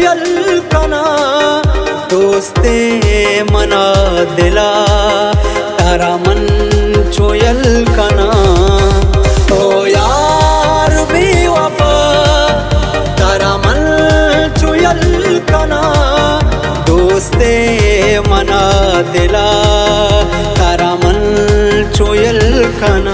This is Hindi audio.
चुयल कना दोस्ते मना दिला तारा मन चुयल कना। ओ यार बेवफा तारा मन चुयल कना दोस्ते मना दिला तारा मन चुयल कना।